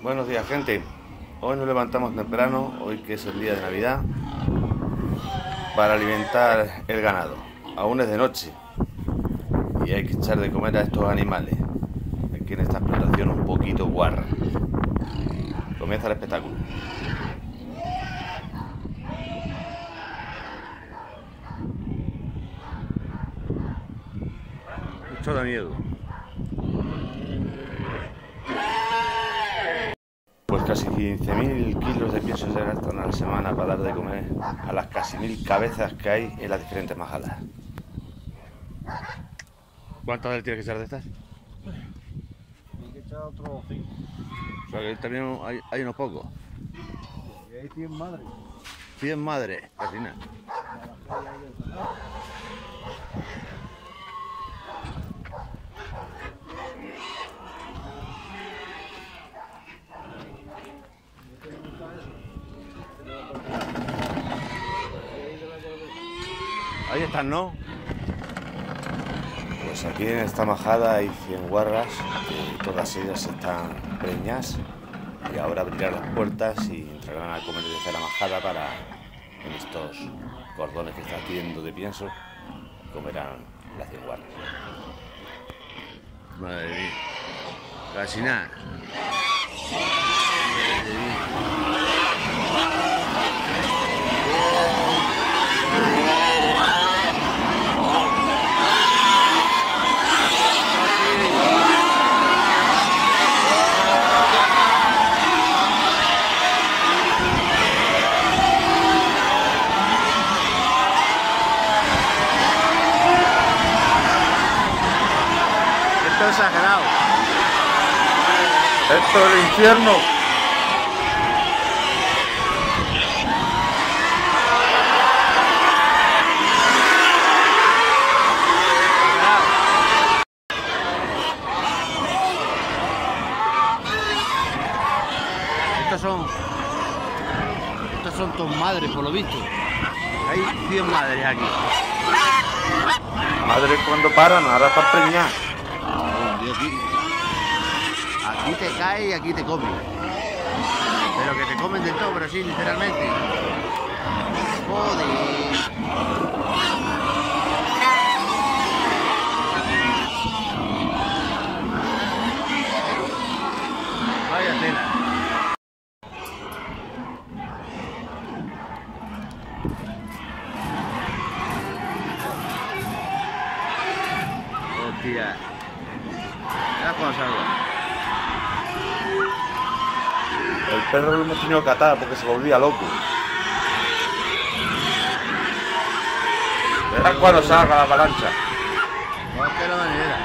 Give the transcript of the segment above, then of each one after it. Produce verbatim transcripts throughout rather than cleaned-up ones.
Buenos días, gente. Hoy nos levantamos temprano, hoy que es el día de Navidad, para alimentar el ganado. Aún es de noche y hay que echar de comer a estos animales. Aquí en esta explotación un poquito guarra. Comienza el espectáculo. Esto da miedo. Pues casi quince mil kilos de pienso se gastan a la semana para dar de comer a las casi mil cabezas que hay en las diferentes majadas. ¿Cuántas veces tienes que echar de estas? Hay que echar otros cinco. O sea que también hay, hay unos pocos. Y hay cien madres. cien madres, casi nada. Ahí están, ¿no? Pues aquí en esta majada hay cien guarras, que todas ellas están preñas, y ahora abrirán las puertas y entrarán a comer desde la majada para, en estos cordones que está haciendo de pienso, comerán las cien guarras. Madre mía, casi nada. Esto es exagerado. ¡Esto es el infierno! Estos son. Estos son tus madres, por lo visto. Hay cien madres aquí. Madre, cuando paran, ahora están preñadas. Y aquí, aquí te cae y aquí te comen. Pero que te comen del todo, pero sí, literalmente. Joder. Vaya tela. Hostia. Ya cuando salga. El perro lo hemos tenido que atar porque se volvía loco. Verás cuando salga la avalancha. No, es que la manera.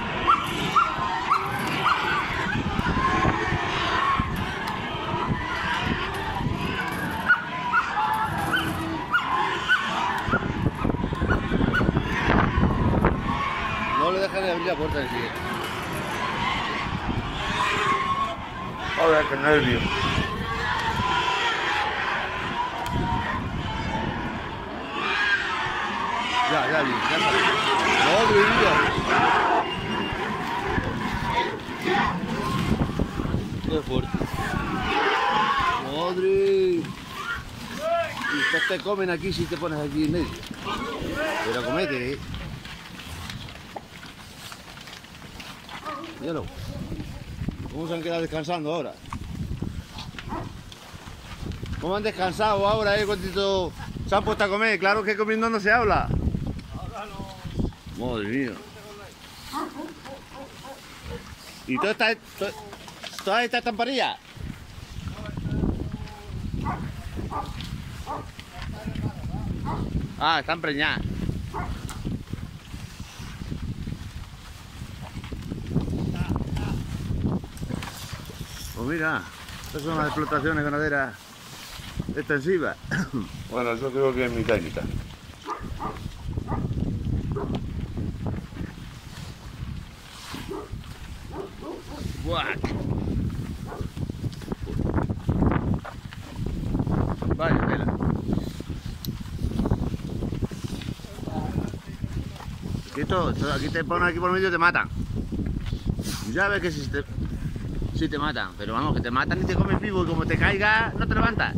No le dejan de abrir la puerta enseguida. Joder, qué nervio. Ya, ya, ya, ya salió. ¡Madre mía! ¡Qué fuerte! ¡Madre! Y estos te comen aquí si te pones aquí en medio. Pero comete, ¿eh? Míralo. ¿Cómo se han quedado descansando ahora? ¿Cómo han descansado ahora, eh? Cuantito se han puesto a comer. Claro que comiendo no se habla. Madre mía. ¿Y todas estas to, todas estas estamparillas? Ah, están preñadas. Pues mira, estas son las explotaciones ganaderas extensivas. Bueno, yo creo que es mi técnica. ¡Buah! Vaya tela. Aquí, todo, todo, aquí te ponen aquí por medio y te matan. Ya ves que si te, Sí te matan, pero vamos, que te matan y te comes vivo y como te caigas, no te levantas.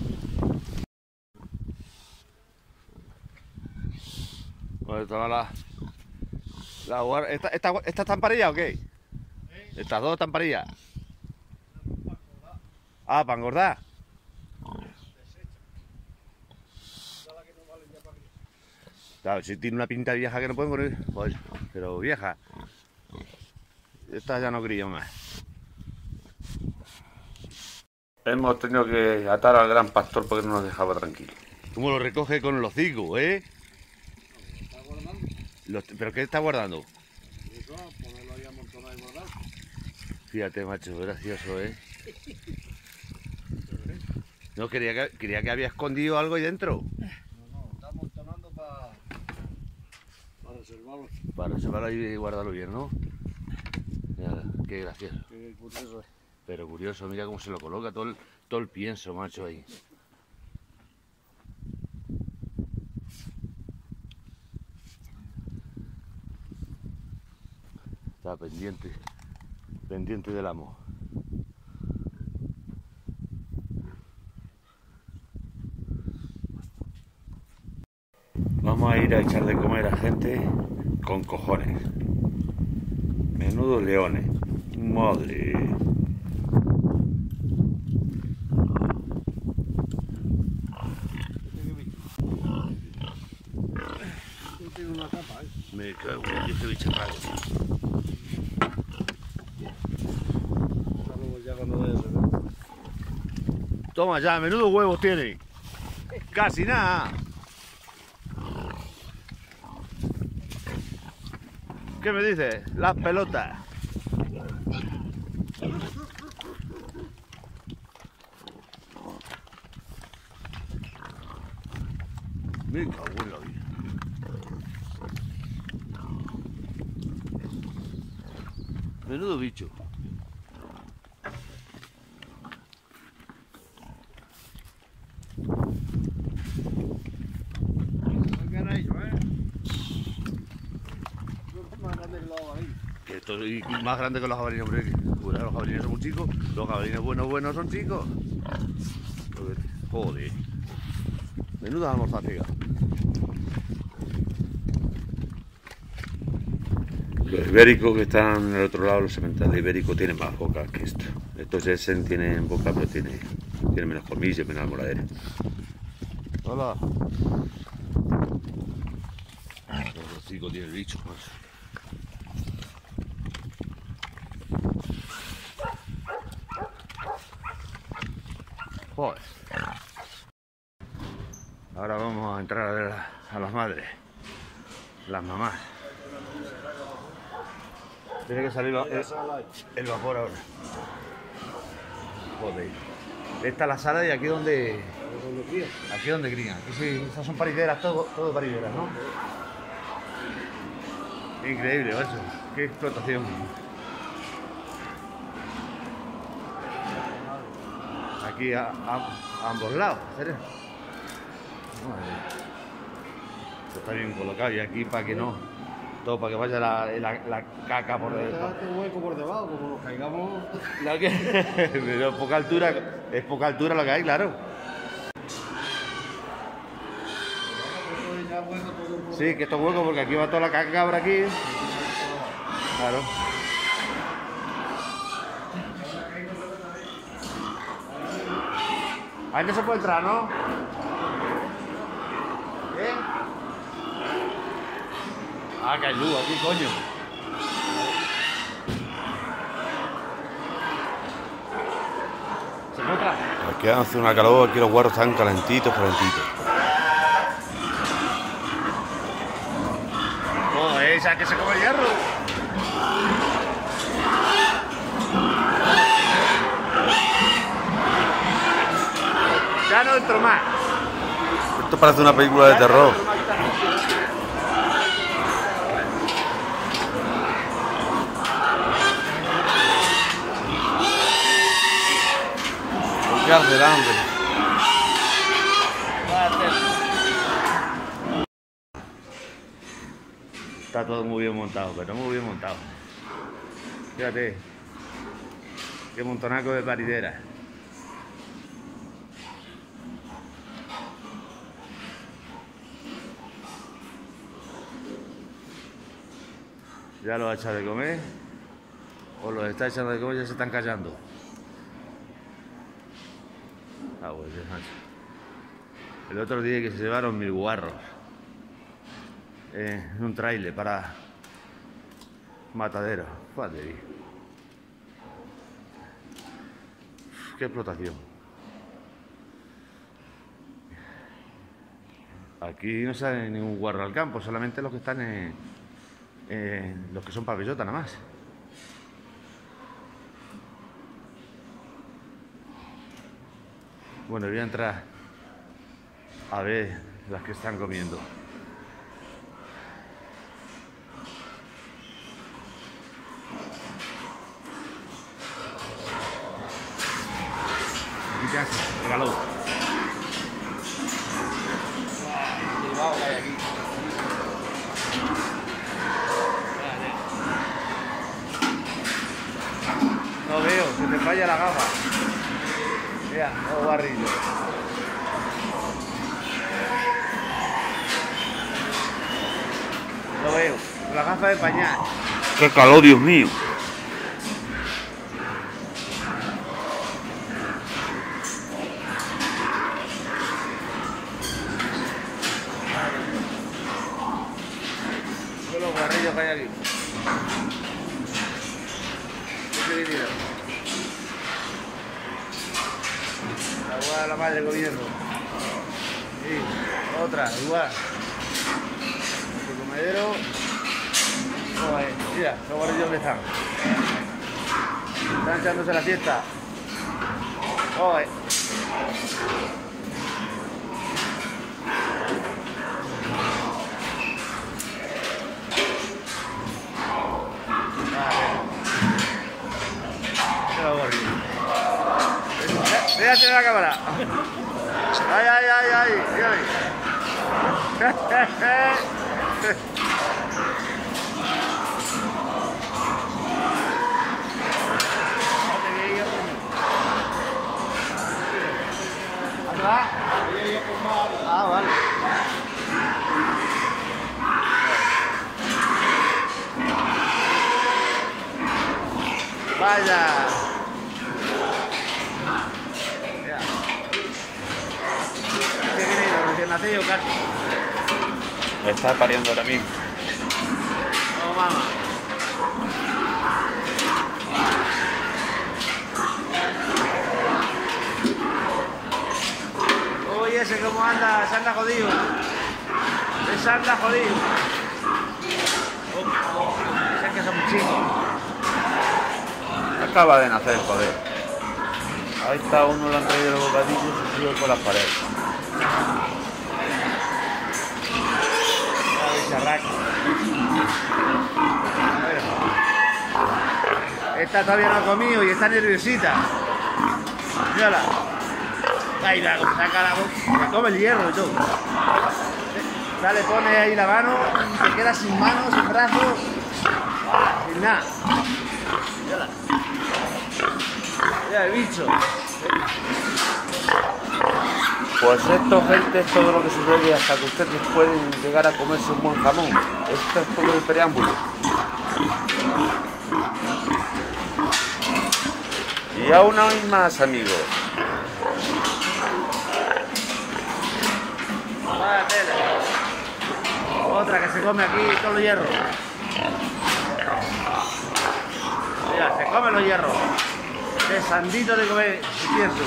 Bueno, estaba la... la guarda... ¿Esta, esta, ¿Esta están parillas o qué? ¿Eh? ¿Estas dos están parillas? Ah, para engordar. Claro, si tiene una pinta vieja que no pueden poner, pues, pero vieja. Esta ya no cría más. Hemos tenido que atar al gran pastor porque no nos dejaba tranquilos. ¿Cómo lo recoge con el hocico, eh? ¿Está guardando? Los, ¿Pero qué está guardando? Eso, ponerlo ahí amontonado y guardado. Fíjate, macho, gracioso, eh. No, quería que, quería que había escondido algo ahí dentro. No, no, está amontonando para pa reservarlo. Para reservarlo ahí y guardarlo bien, ¿no? Mira, qué gracioso. Qué curioso es. Pero curioso, mira cómo se lo coloca todo el, todo el pienso, macho, ahí. Está pendiente, pendiente del amo. Vamos a ir a echar de comer a gente con cojones. Menudos leones. Madre. Tiene una capa, ¿eh? Me cago en este bicho raro. Luego ya cuando vaya a ver. Toma ya, menudos huevos tiene. Casi nada. ¿Qué me dices? Las pelotas. Me cago en la vida. Menudo bicho. Que esto es más grande que los jabalines, hombre. Bueno, los jabalines son muy chicos. Los jabalines buenos, buenos son chicos. Joder. Menuda almorzaciga. Los ibéricos que están en el otro lado, los sementales ibéricos, tienen más boca que esto. Estos Essen tienen boca, pero tiene, tiene menos colmillos, menos almoradera. Hola. Los hocicos tiene el bicho, más. Joder. Ahora vamos a entrar a ver a, a las madres, las mamás. Tiene que salir el, el vapor ahora. Joder. Esta es la sala y aquí donde. Aquí donde crían. Aquí sí, estas son parideras, todo, todo parideras, ¿no? Increíble, macho. Qué explotación. Aquí a, a, a ambos lados, ¿serio? Esto está bien colocado y aquí para que no, todo para que vaya la, la, la caca por debajo. Está este hueco por debajo, como nos caigamos. La que... Pero es poca altura, es poca altura lo que hay, claro. Sí, que esto es hueco porque aquí va toda la caca por aquí. Claro. Ahí no se puede entrar, ¿no? ¿Qué? Ah, que hay luz aquí, coño. ¿Se encuentra? Aquí hace una calor, aquí los guarros están calentitos, calentitos. Joder, esa que se come el hierro. Ya no entro más. Esto parece una película de terror. ¿Qué hace el hambre? Está todo muy bien montado, pero muy bien montado. Fíjate. Qué montonaco de parideras. Ya los ha echado de comer, o los está echando de comer, ya se están callando. Ah, pues, macho. El otro día que se llevaron mil guarros eh, en un trailer para Matadero. Joder. Qué explotación. Aquí no sale ningún guarro al campo, solamente los que están en, en los que son para bellota nada más. Bueno, voy a entrar a ver las que están comiendo. ¿Y qué haces? Regalo. que hay aquí. No veo, se te falla la gafa. Mira, los barrillos. Lo veo, la gafa de pañal. ¡Qué calor, Dios mío! Son los barrillos que hay aquí. ¿Qué dividido? La hueá de la madre comiendo. Y otra, igual. El comedero. Joder, mira, los barrillos que están. Están echándose la fiesta. Joder. Fíjate en la cámara. Ay, ay, ay, ay, ay. Ah, vale. Vaya. Nacido casi. Está pariendo ahora mismo. Oh, mamá. Uy, ese cómo anda, se anda jodido. Se anda jodido. Oh, oh. Ese que son chicos. Acaba de nacer, joder. Ahí está uno, le han traído los bocadillos y se sube por las paredes. Esta todavía no ha comido y está nerviosita. Mírala. Ahí la saca la boca. Se come el hierro y todo. Ya le pone ahí la mano, se queda sin manos, sin brazos, sin nada. Mírala. Mira el bicho. Pues esto, gente, es todo lo que sucede hasta que ustedes pueden llegar a comerse un buen jamón. Esto es todo el preámbulo. Y aún hay más, amigos. Vaya tela. Otra que se come aquí todos los hierros. Mira, se comen los hierros. Qué sandito de comer, si pienso.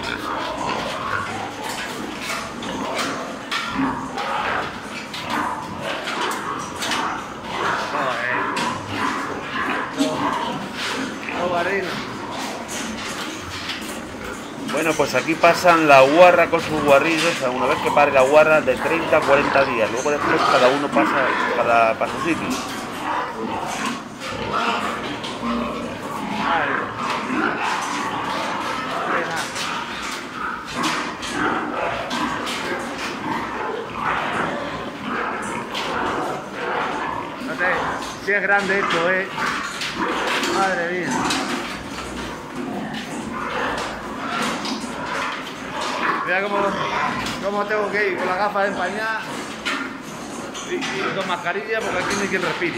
Bueno, pues aquí pasan la guarra con sus guarrillos, o sea, una vez que pare la guarra, de treinta a cuarenta días. Luego después cada uno pasa cada, para su sitio. Si es grande esto, eh. Madre mía. Mira cómo, cómo tengo que ir con las gafas empañadas y, y con mascarilla porque aquí no hay quien respire.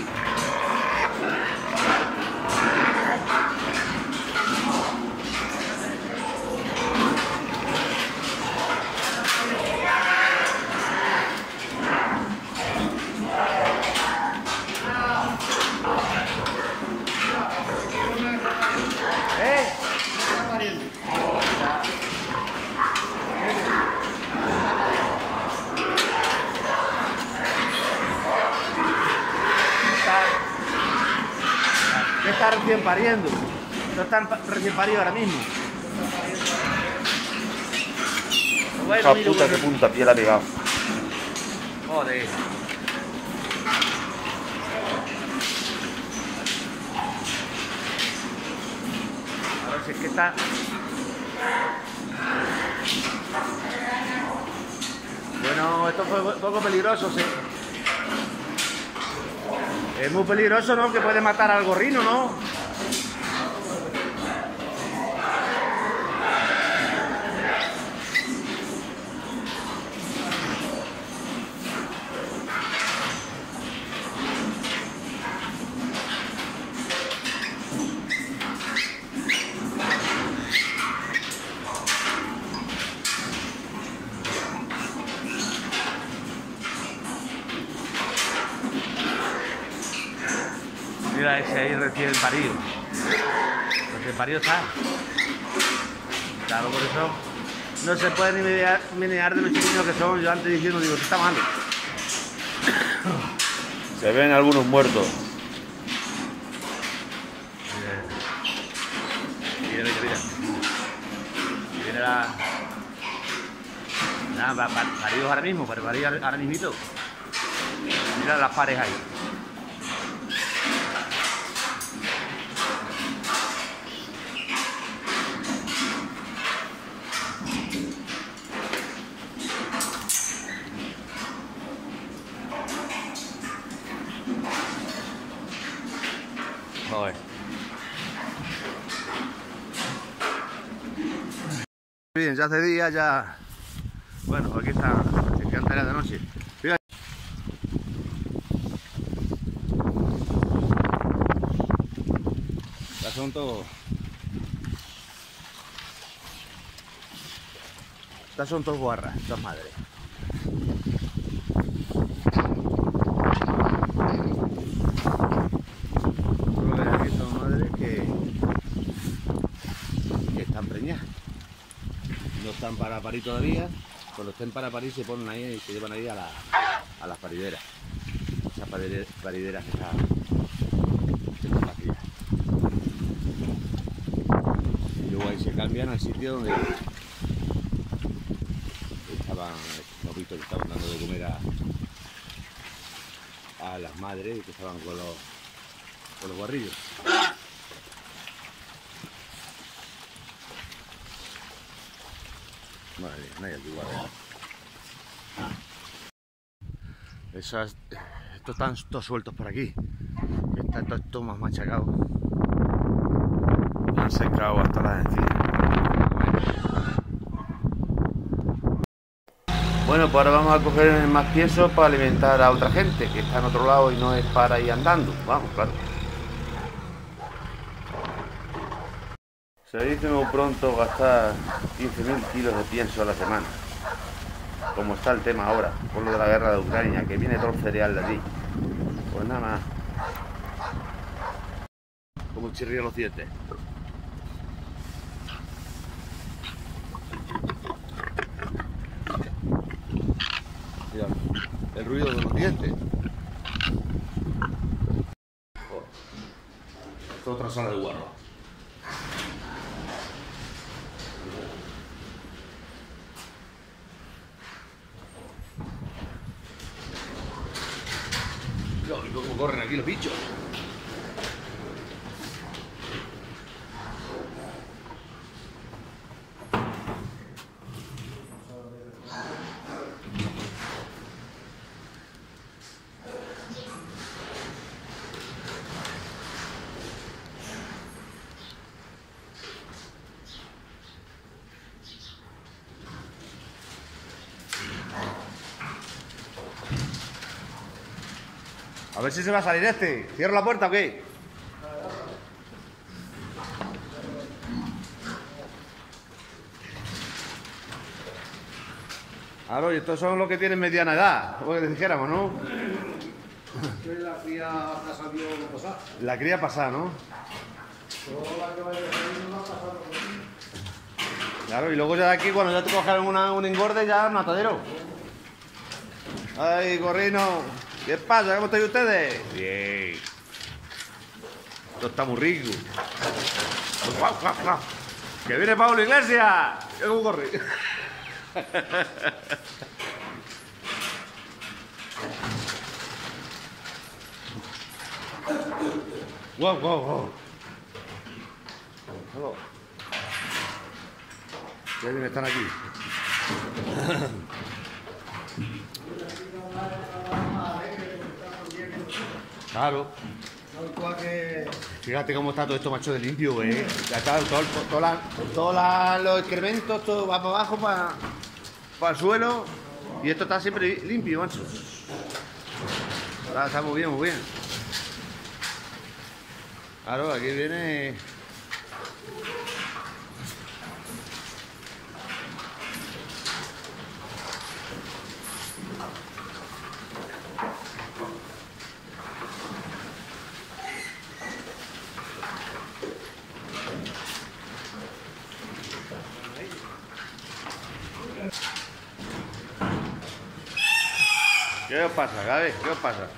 Está recién pariendo. No están recién paridos ahora mismo. Bueno, mira, puta, qué punta piel ha pegado. Joder. A ver si es que está. Bueno, esto fue un poco peligroso, sí. Es muy peligroso, ¿no? Que puede matar al gorrino, ¿no? Mira ese ahí recién parido. Recién parido está. Claro, por eso no se puede ni menear, menear de los chiquitos que son. Yo antes diciendo, digo, está malo. Se ven algunos muertos. Mira, mira, mira. Viene la... Nada, paridos ahora mismo, paridos ahora mismito. Mira las pares ahí. Joder. Bien, ya hace día, ya... Bueno, aquí está el cantera de noche. Fíjate. Ya son todos... Estas son todas guarras, estas madres. No están para parir todavía. Cuando estén para parir se ponen ahí y se llevan ahí a, la, a las parideras. Esas parideras, parideras que están, que están vacías. Y luego ahí se cambian al sitio donde estaban, hemos visto que estaban dando de comer a, a las madres y que estaban con los, con los guarrillos. Madre mía, no hay aquí guardia. Esas, estos están todos sueltos por aquí. Están todos, todos más machacados. Han secado hasta las encías. Bueno, pues ahora vamos a coger más pienso para alimentar a otra gente que está en otro lado y no es para ir andando. Vamos, claro. Se dice muy pronto gastar quince mil kilos de pienso a la semana. Como está el tema ahora, por lo de la guerra de Ucrania, que viene todo el cereal de allí. Pues nada más. Como chirría los dientes. Mira, el ruido de los dientes. Oh. Esto es otra sala de guarro. Y cómo corren aquí los bichos. A ver si se va a salir este. ¿Cierro la puerta o qué? Claro, y estos son los que tienen mediana edad, o que les dijéramos, ¿no? La cría ha salido pasada. La cría pasada, ¿no? Toda la que vaya saliendo no ha pasado. Claro, y luego ya de aquí, cuando ya te cojan una, un engorde, ya matadero. Ay, Corrino, ¿qué pasa? ¿Cómo estáis ustedes? Bien. Esto está muy rico. ¡Guau, guau, guau! ¡Que viene Pablo Iglesias! ¡Qué cómo corre! ¡Guau, guau, guau! Ya bien están aquí. Claro. Fíjate cómo está todo esto, macho, de limpio, eh. Ya está, todo, todo la, todos la, los excrementos, todo va para abajo, para, para el suelo. Y esto está siempre limpio, macho. Está, está muy bien, muy bien. Claro, aquí viene... ¿Qué os pasa, Gaby? ¿Qué os pasa?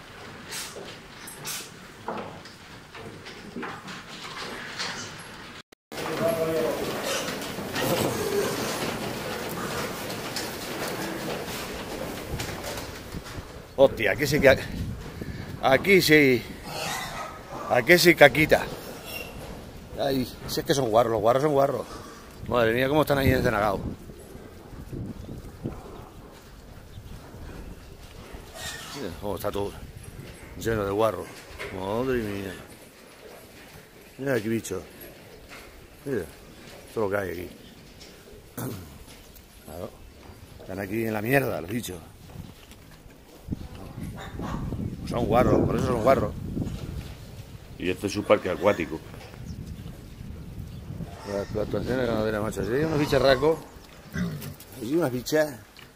Hostia, aquí sí que... Aquí sí... Aquí sí caquita. Ay, si es que son guarros, los guarros son guarros. Madre mía, cómo están ahí encenagados. Mira cómo está todo lleno de guarro. Madre mía. Mira aquí, bicho. Mira, todo lo que hay aquí. Claro. Están aquí en la mierda los bichos. Son guarros, por eso son guarros. Y este es su parque acuático. Las plantaciones ganaderas, macho. Si hay unos bicharracos, hay unas bichas.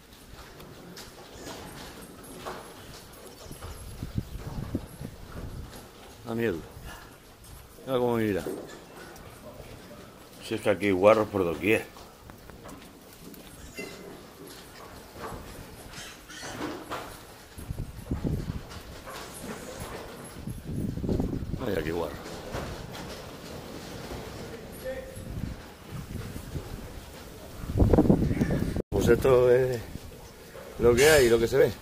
Da miedo. Mira cómo mira. Si es que aquí hay guarros por doquier. Mira aquí guarro. Pues esto es lo que hay, lo que se ve.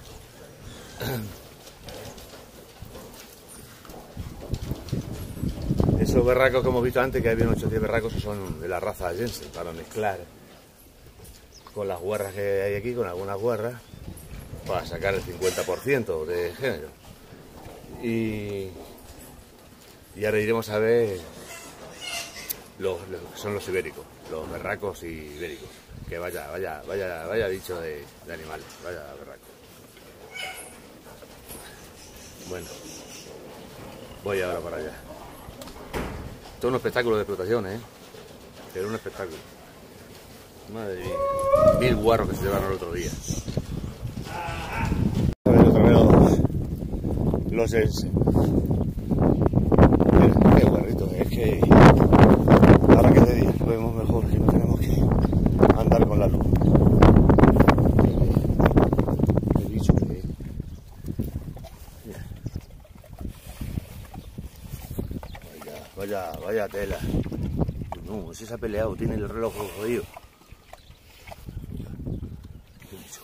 Esos berracos que hemos visto antes, que había ocho o diez berracos, son de la raza Jensen, para mezclar con las guarras que hay aquí, con algunas guarras, para sacar el cincuenta por ciento de género. Y, y ahora iremos a ver los, los que son los ibéricos, los berracos ibéricos. Que vaya, vaya, vaya, vaya bicho de, de animales, vaya berraco. Bueno, voy ahora para allá. Esto es un espectáculo de explotación, ¿eh? Pero un espectáculo. Madre mía. Mil guarros que se llevaron el otro día. A ver, otra vez los... Los es... Mira, qué guarrito. Es que... Ahora que es de día lo vemos mejor, que no tenemos que andar con la luz. Qué bicho que es. Mira. Vaya, vaya tela. No, ese se ha peleado, tiene el reloj jodido. Qué bicho.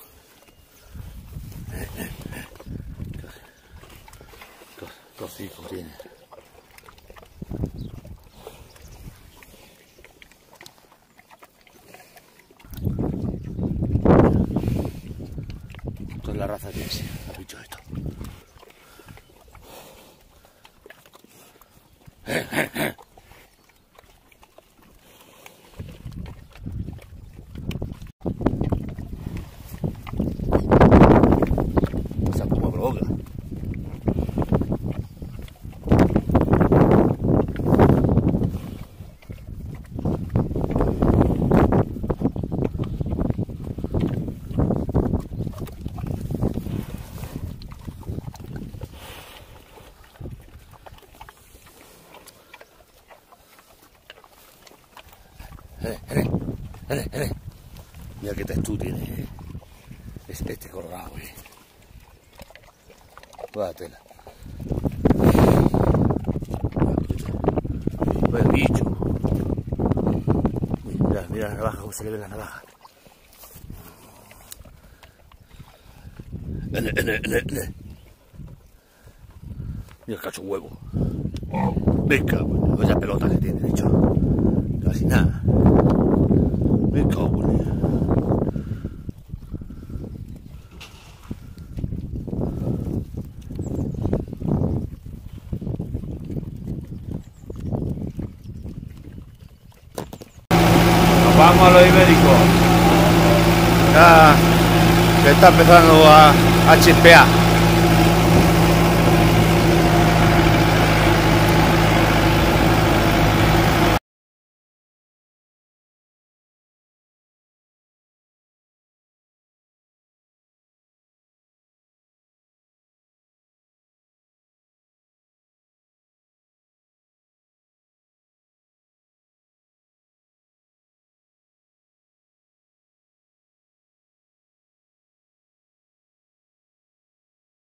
Qué hocico tiene. Esto es la raza que es, has dicho esto. Esa puma provoca. Ene, ene, ene. Mira qué textura tiene, eh. Este, este colorado, eh. Toda tela. Pues el bicho. Mira, mira la navaja, cómo se le ve la navaja. Ene, ene, ene, ene. Mira el cacho huevo. Venga, vaya pelota que tiene, de hecho. Casi nada. Me cago en ella. Nos vamos a los ibéricos. Ya se está empezando a, a chispear.